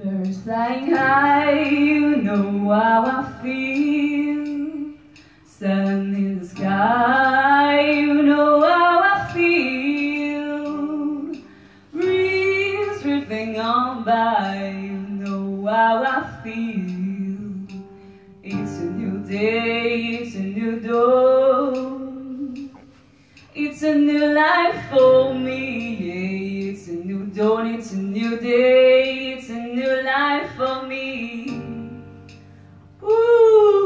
Birds flying high, you know how I feel. Sun in the sky, you know how I feel. Breeze drifting on by, you know how I feel. It's a new day, it's a new dawn. It's a new life for me, yeah. It's a new dawn, it's a new day, it's a new life for me. Ooh.